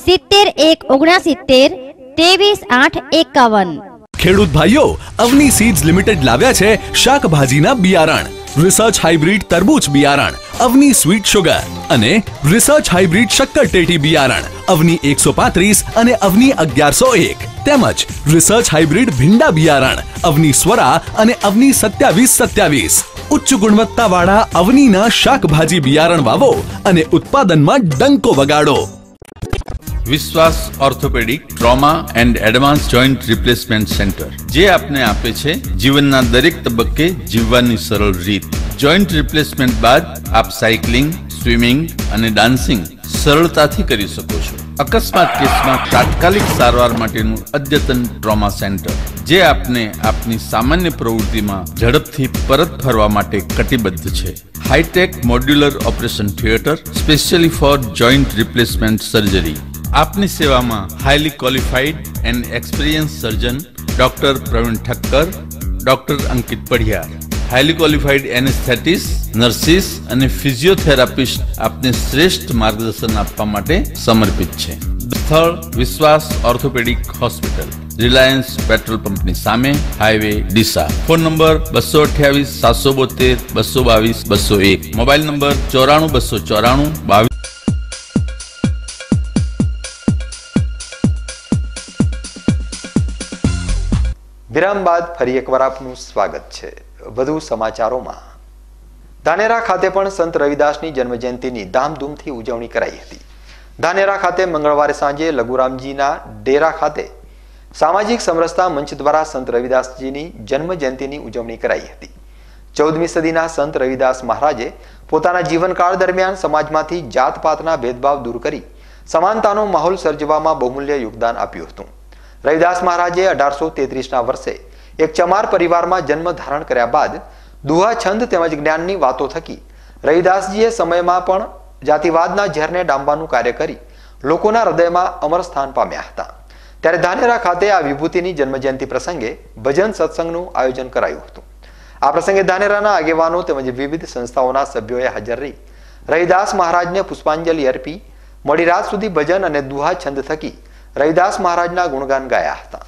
Speaker 21: 71 69 23 8 51.
Speaker 12: ખેડૂત ભાઈઓ, અવની સીડ્સ લિમિટેડ લાવ્યા છે શાકભાજીના બિયારણ, રિસર્ચ હાઇબ્રિડ તરબૂચ બિયારણ, અવની સ્વીટ સુગર અને રિસર્ચ હાઇબ્રિડ શક્કરટેટી બિયારણ, અવની 135 અને અવની 1101, તેમજ રિસર્ચ હાઇબ્રિડ ભીંડા બિયારણ, અવની સ્વરા અને અવની 2727. ઉચ્ચ ગુણવત્તાવાળા અવનીના શાકભાજી બિયારણ વાવો અને ઉત્પાદનમાં ડંકો વગાડો.
Speaker 22: Vishwas orthopaedic trauma and advance joint replacement centre, જે આપને આપે છે જીવનના દરેક તબક્કે જીવવાની સરળ રીત. જોઈન્ટ રિપ્લેસમેન્ટ બાદ આપ સાયકલિંગ, સ્વિમિંગ અને ડાન્સિંગ સરળતાથી કરી શકો છો. અકસ્માત કેસમાં તાત્કાલિક સારવાર માટેનું અદ્યતન ટ્રોમા સેન્ટર, જે આપને આપની સામાન્ય પ્રવૃત્તિમાં ઝડપથી પરત ફરવા માટે કટિબદ્ધ છે. Hi-tech modular operation theatre specially for joint replacement surgery. આપની સેવામાં highly qualified and experience surgeon doctor Pravin Thakkar, doctor Ankit Padhiyar, highly qualified anaesthetist, nurses અને ફિઝિયોથેરાપિસ્ટ આપને શ્રેષ્ઠ માર્ગદર્શન આપવા માટે સમર્પિત છે. સ્થળ વિશ્વાસ ઓર્થોપેડિક હોસ્પિટલ, રિલાયન્સ પેટ્રોલ પંપની સામે, highway, Deesa. Phone number 228 772 222 201. Mobile number 94 294 22.
Speaker 4: વિરામ બાદ ફરી એકવાર આપનું સ્વાગત છે. વધુ સમાચારોમાં, ધાનેરા ખાતે પણ સંત રવિદાસની જન્મજયંતિની ધામધૂમથી ઉજવણી કરાઈ હતી. ધાનેરા ખાતે મંગળવારે સાંજે લઘુરામજીના ડેરા ખાતે સામાજિક સમરસતા મંચ દ્વારા સંત રવિદાસજીની જન્મ જયંતિની ઉજવણી કરાઈ હતી. 14મી સદીના સંત રવિદાસ મહારાજે પોતાના જીવનકાળ દરમિયાન સમાજમાંથી જાતપાતના ભેદભાવ દૂર કરી સમાનતાનો માહોલ સર્જવામાં બહુમૂલ્ય યોગદાન આપ્યું હતું. રવિદાસ મહારાજે 1833ના વર્ષે એક ચમાર પરિવારમાં જન્મ ધારણ કર્યા બાદ દુહા છંદ તેમજ જ્ઞાનની વાતો થકી રવિદાસજીએ સમયમાં પણ જાતિવાદના ઝેરને ડામવાનું કાર્ય કરી લોકોના હૃદયમાં અમર સ્થાન પામ્યા હતા. ત્યારે ધાનેરા ખાતે આ વિભૂતિની જન્મજયંતિ પ્રસંગે ભજન સત્સંગનું આયોજન કરાયું હતું. આ પ્રસંગે ધાનેરાના આગેવાનો તેમજ વિવિધ સંસ્થાઓના સભ્યોએ હાજર રહી રવિદાસ મહારાજને પુષ્પાંજલિ અર્પી મોડી રાત સુધી ભજન અને દુહા છંદ થકી રવિદાસ મહારાજના ગુણગાન ગાયા હતા.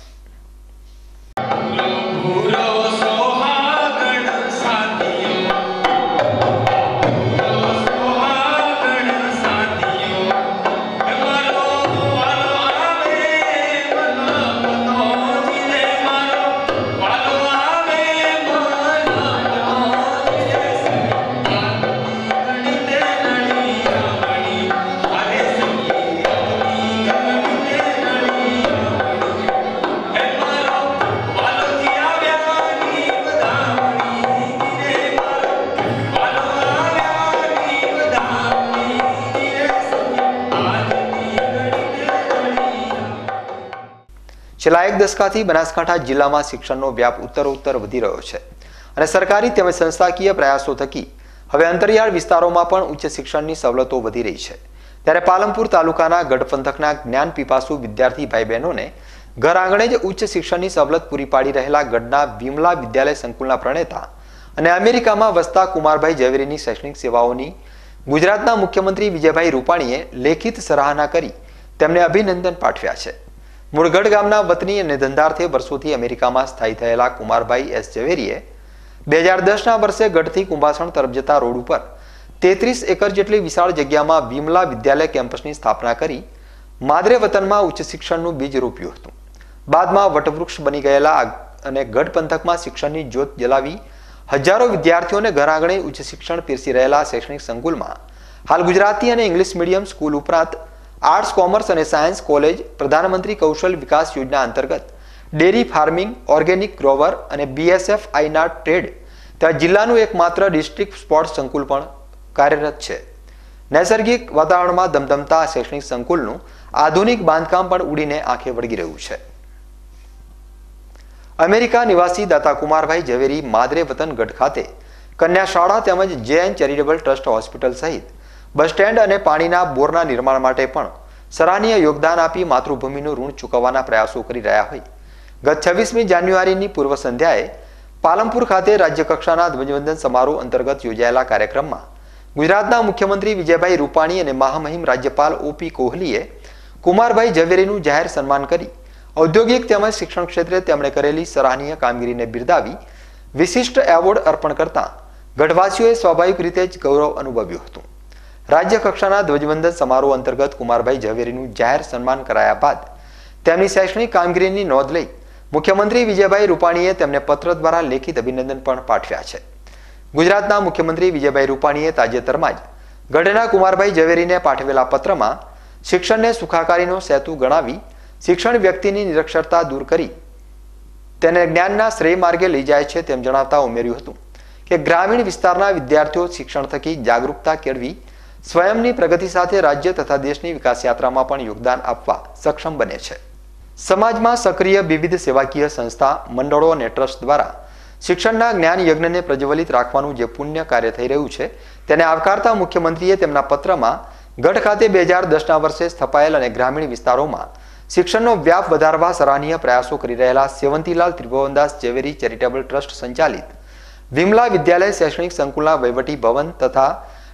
Speaker 4: છેલ્લા એક દશકાથી બનાસકાંઠા જિલ્લામાં શિક્ષણનો વ્યાપ ઉત્તરોત્તર વધી રહ્યો છે અને સરકારી તેમજ સંસ્થાકીય પ્રયાસો થકી હવે અંતરિયાળ વિસ્તારોમાં પણ ઉચ્ચ શિક્ષણની સવલતો વધી રહી છે. ત્યારે પાલનપુર તાલુકાના ગઢ પંથકના જ્ઞાન પીપાસુ વિદ્યાર્થી ભાઈ બહેનોને ઘર આંગણે જ ઉચ્ચ શિક્ષણની સવલત પૂરી પાડી રહેલા ગઢના વિમલા વિદ્યાલય સંકુલના પ્રણેતા અને અમેરિકામાં વસતા કુમારભાઈ ઝવેરીની શૈક્ષણિક સેવાઓની ગુજરાતના મુખ્યમંત્રી વિજયભાઈ રૂપાણીએ લેખિત સરાહના કરી તેમને અભિનંદન પાઠવ્યા છે. મુરગઢ ગામના વતની અને ધંધાર્થે વર્ષોથી અમેરિકામાં સ્થાયી થયેલા કુમારભાઈ એસ ઝવેરીએ 2010ના વર્ષે ગઢથી કુંભાસણ તરફ જતા રોડ ઉપર 33 એકર જેટલી વિશાળ જગ્યામાં વિમલા વિદ્યાલય કેમ્પસની સ્થાપના કરી માદરે વતનમાં ઉચ્ચ શિક્ષણનું બીજ રોપ્યું હતું. બાદમાં વટવૃક્ષ બની ગયેલા અને ગઢ પંથકમાં શિક્ષણની જ્યોત જલાવી હજારો વિદ્યાર્થીઓને ઘર આંગણે ઉચ્ચ શિક્ષણ પીરસી રહેલા શૈક્ષણિક સંકુલમાં હાલ ગુજરાતી અને ઇંગ્લિશ મીડિયમ સ્કૂલ ઉપરાંત આર્ટ્સ, કોમર્સ અને સાયન્સ કોલેજ, પ્રધાનમંત્રી કૌશલ વિકાસ યોજના અંતર્ગત ડેરી ફાર્મિંગ, ઓર્ગેનિક ગ્રોવર અને BSF આઈના ટ્રેડ ત્યાં જિલ્લાનું એકમાત્ર ડિસ્ટ્રિક્ટ સ્પોર્ટ્સ સંકુલ પણ કાર્યરત છે. નૈસર્ગિક વાતાવરણમાં ધમધમતા શૈક્ષણિક સંકુલનું આધુનિક બાંધકામ પણ ઉડીને આંખે વળગી રહ્યું છે. અમેરિકા નિવાસી દાતા કુમારભાઈ ઝવેરી માદરે વતન ગઢ ખાતે કન્યા શાળા તેમજ JN ચેરિટેબલ ટ્રસ્ટ હોસ્પિટલ સહિત બસ સ્ટેન્ડ અને પાણીના બોરના નિર્માણ માટે પણ સરાહનીય યોગદાન આપી માતૃભૂમિનું ઋણ ચૂકવવાના પ્રયાસો કરી રહ્યા હોય ગત 26મી જાન્યુઆરીની પૂર્વ સંધ્યાએ પાલનપુર ખાતે રાજ્યકક્ષાના ધ્વજવંદન સમારોહ અંતર્ગત યોજાયેલા કાર્યક્રમમાં ગુજરાતના મુખ્યમંત્રી વિજયભાઈ રૂપાણી અને મહામહિમ રાજ્યપાલ OP કોહલીએ કુમારભાઈ ઝવેરીનું જાહેર સન્માન કરી ઔદ્યોગિક તેમજ શિક્ષણ ક્ષેત્રે તેમણે કરેલી સરાહનીય કામગીરીને બિરદાવી વિશિષ્ટ એવોર્ડ અર્પણ કરતા ગઢવાસીઓએ સ્વાભાવિક રીતે જ ગૌરવ અનુભવ્યું હતું. રાજ્ય કક્ષાના ધ્વજવંદન સમારોહ અંતર્ગત કુમારભાઈ ઝવેરીનું જાહેર સન્માન કરાયા બાદ તેમની શૈક્ષણિક કામગીરીની નોંધ લઈ મુખ્યમંત્રી વિજયભાઈ રૂપાણીએ તેમને પત્ર દ્વારા લેખિત અભિનંદન પણ પાઠવ્યા છે. ગુજરાતના મુખ્યમંત્રી વિજયભાઈ રૂપાણીએ તાજેતરમાં જ ગઢના કુમારભાઈ ઝવેરીને પાઠવેલા પત્રમાં શિક્ષણને સુખાકારીનો સેતુ ગણાવી શિક્ષણ વ્યક્તિની નિરક્ષરતા દૂર કરી તેને જ્ઞાનના શ્રેય માર્ગે લઈ જાય છે તેમ જણાવતા ઉમેર્યું હતું કે ગ્રામીણ વિસ્તારના વિદ્યાર્થીઓ શિક્ષણ થકી જાગૃતતા કેળવી સ્વયંની પ્રગતિ સાથે રાજ્ય તથા દેશની વિકાસ યાત્રામાં પણ યોગદાન આપવા સક્ષમ બને છે. સમાજમાં સક્રિય વિવિધ સેવાકીય સંસ્થા, મંડળો અને ટ્રસ્ટ દ્વારા શિક્ષણના જ્ઞાન યજ્ઞને પ્રજ્વલિત રાખવાનું જે પુણ્ય કાર્ય થઈ રહ્યું છે તેને આવકારતા મુખ્યમંત્રીએ તેમના પત્રમાં ગઢ ખાતે 2010ના વર્ષે સ્થપાયેલ અને ગ્રામીણ વિસ્તારોમાં શિક્ષણનો વ્યાપ વધારવા સરાહનીય પ્રયાસો કરી રહેલા સેવંતીલાલ ત્રિભુવનદાસ ઝવેરી ચેરિટેબલ ટ્રસ્ટ સંચાલિત વિમલા વિદ્યાલય શૈક્ષણિક સંકુલના વહીવટી ભવન તથા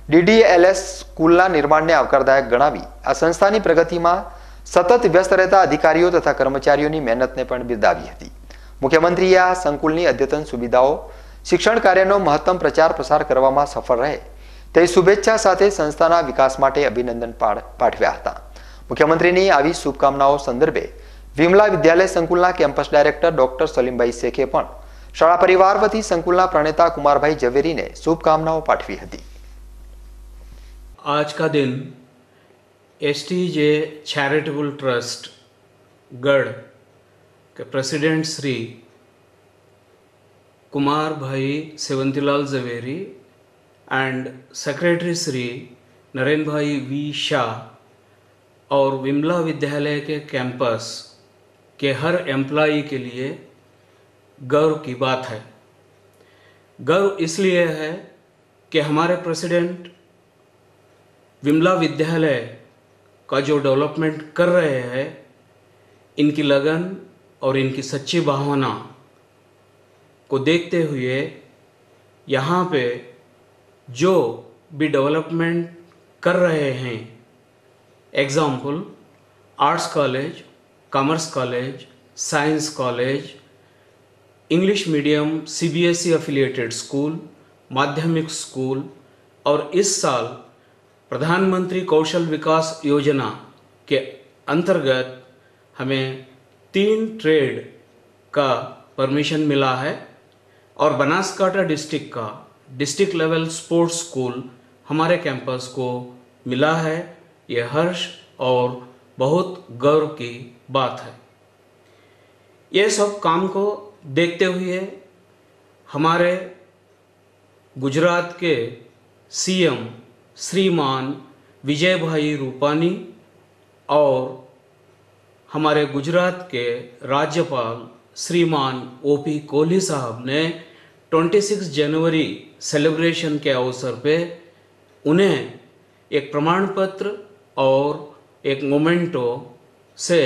Speaker 4: DDLS સ્કૂલના નિર્માણને આવકારદાયક ગણાવી આ સંસ્થાની પ્રગતિમાં સતત વ્યસ્ત રહેતા અધિકારીઓ તથા કર્મચારીઓની મહેનતને પણ બિરદાવી હતી. મુખ્યમંત્રીએ આ સંકુલની અદ્યતન સુવિધાઓ શિક્ષણ કાર્યનો મહત્તમ પ્રચાર પ્રસાર કરવામાં સફળ રહે તેવી શુભેચ્છા સાથે સંસ્થાના વિકાસ માટે અભિનંદન પાઠવ્યા હતા. મુખ્યમંત્રીની આવી શુભકામનાઓ સંદર્ભે વિમલા વિદ્યાલય સંકુલના કેમ્પસ ડાયરેક્ટર ડોક્ટર સલીમભાઈ શેખે પણ શાળા પરિવાર વતી સંકુલના પ્રણેતા कुमारभाई झवेरी ने शुभकामनाओं पाठवी थी।
Speaker 5: आज का दिन STJ चैरिटेबल ट्रस्ट गढ़ કે president Shri Kumarbhai Sevantilal Zaveri and secretary Shri Narendrabhai V Shah और विमला विद्यालय के कैंपस के हर एम्प्लॉई के लिए गर्व की बात है। गर्व इसलिए है कि हमारे प्रेसिडेंट विमला विद्यालय का जो डेवलपमेंट कर रहे हैं, इनकी लगन और इनकी सच्ची भावना को देखते हुए यहाँ पे जो भी डेवलपमेंट कर रहे हैं, example arts college, commerce college, science college, English medium CBSE affiliated school, माध्यमिक स्कूल, और इस साल प्रधानमंत्री कौशल विकास योजना के अंतर्गत हमें 3 ट्रेड का परमिशन मिला है और बनासकांठा डिस्ट्रिक्ट का डिस्ट्रिक्ट लेवल स्पोर्ट्स स्कूल हमारे कैंपस को मिला है। ये हर्ष और बहुत गर्व की बात है। ये सब काम को देखते हुए हमारे गुजरात के सीएम श्रीमान विजय भाई रूपानी और हमारे गुजरात के राज्यपाल श्रीमान ओपी कोहली साहब ने 26 जनवरी सेलिब्रेशन के अवसर पे उन्हें एक प्रमाण पत्र और एक मोमेंटो से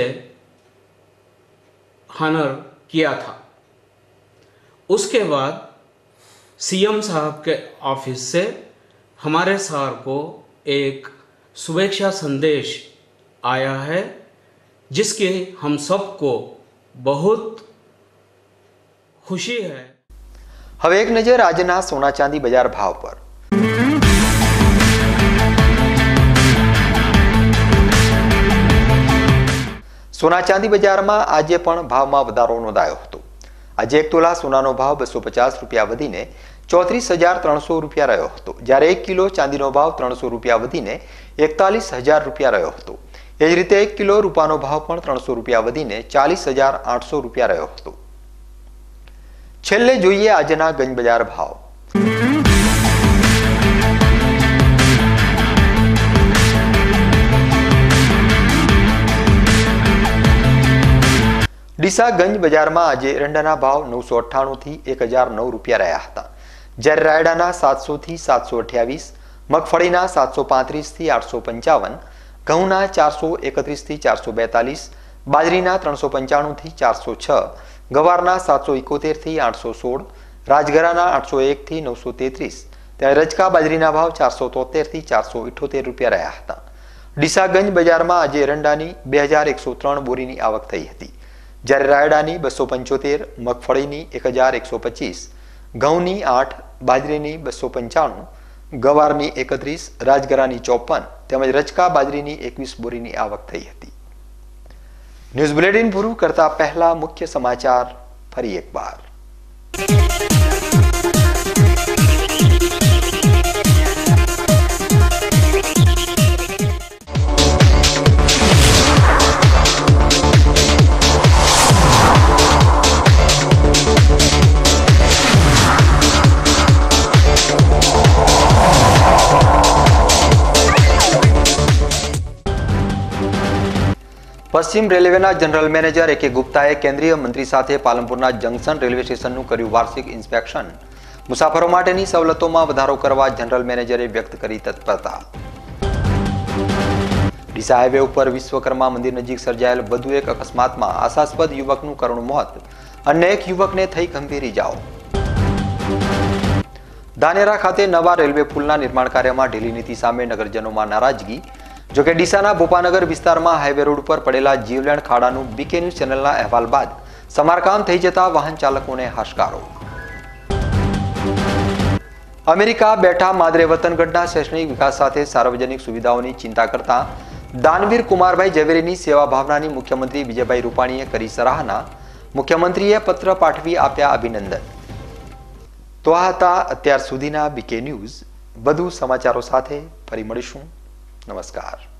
Speaker 5: हॉनर किया था। उसके बाद सीएम साहब के ऑफिस से हमारे सर को एक शुभेच्छा संदेश आया है, जिसकी हम सबको बहुत खुशी है।
Speaker 4: હવે એક નજર આજના સોના ચાંદી બજાર ભાવ પર। સોના ચાંદી બજારમાં આજે પણ ભાવમાં વધારો નોંધાયો હતો। આજે 1 તોલા સોનાનો ભાવ 250 રૂપિયા વધીને 34,300 રૂપિયા રહ્યો હતો, જ્યારે 1 કિલો ચાંદીનો ભાવ 300 રૂપિયા વધીને 41,000 રૂપિયા રહ્યો હતો। એ જ રીતે 1 કિલો રૂપાનો ભાવ પણ 300 રૂપિયા વધીને 40,800 રૂપિયા રહ્યો હતો। છેલ્લે જોઈએ આજના ગંજ બજાર ભાવ। ડીસા ગંજ બજારમાં આજે એરંડાના ભાવ 998 થી 1009 રૂપિયા રહ્યા હતા, જ્યારે રાયડાના 700 થી 728, મગફળીના 735 થી 855, ઘઉંના 431 થી 442, બાજરીના 395 થી 406, ગવારના 771 થી 816, રાજગરાના 801 થી 933, ત્યારે રજકા બાજરીના ભાવ 473 થી 478 રૂપિયા રહ્યા હતા। ડીસા ગંજ બજારમાં આજે એરંડાની 2103 બોરીની આવક થઈ હતી, જ્યારે રાયડાની 275, મગફળીની 1125, ઘઉંની 8, બાજરીની 295, ગવારની 31, રાજગરાની 54 તેમજ રજકા બાજરીની 21 બોરીની આવક થઈ હતી। न्यूज बुलेटिन पूरु करता पहला मुख्य समाचार फरी एक बार। પશ્ચિમ રેલવેના જનરલ મેનેજર એ.કે. ગુપ્તાએ કેન્દ્રીય મંત્રી સાથે પાલનપુરના જંકશન રેલવે સ્ટેશનનું કર્યું વાર્ષિક ઇન્સ્પેક્શન। મુસાફરો માટેની સવલતોમાં વધારો કરવા જનરલ મેનેજરે વ્યક્ત કરી તત્પરતા। ડીસા હાઈવે ઉપર વિશ્વકર્મા મંદિર નજીક સર્જાયેલ વધુ એક અકસ્માતમાં આશાસ્પદ યુવકનું કરુણ મોત અને એક યુવકને થઈ ગંભીર ઇજાઓ। ધાનેરા ખાતે નવા રેલવે પુલના નિર્માણ કાર્યમાં ઢીલી નીતિ સામે નગરજનોમાં નારાજગી। જો કે ડીસાના ભોપાનગર વિસ્તારમાં હાઈવે રોડ પર પડેલા જીવલેણ ખાડાનું બીકે ન્યૂઝ ચેનલના અહેવાલ બાદ સમારકામ થઈ જતા વાહન ચાલકોને હાશકારો। અમેરિકા બેઠા માદરે વતનગઢના શૈક્ષણિક વિકાસ સાથે સાર્વજનિક સુવિધાઓની ચિંતા કરતા દાનવીર કુમારભાઈ ઝવેરીની સેવા ભાવનાની મુખ્યમંત્રી વિજયભાઈ રૂપાણીએ કરી સરાહના। મુખ્યમંત્રીએ પત્ર પાઠવી આપ્યા અભિનંદન। તો આ હતા અત્યાર સુધીના બીકે ન્યૂઝ। વધુ સમાચારો સાથે ફરી મળીશું। નમસ્કાર।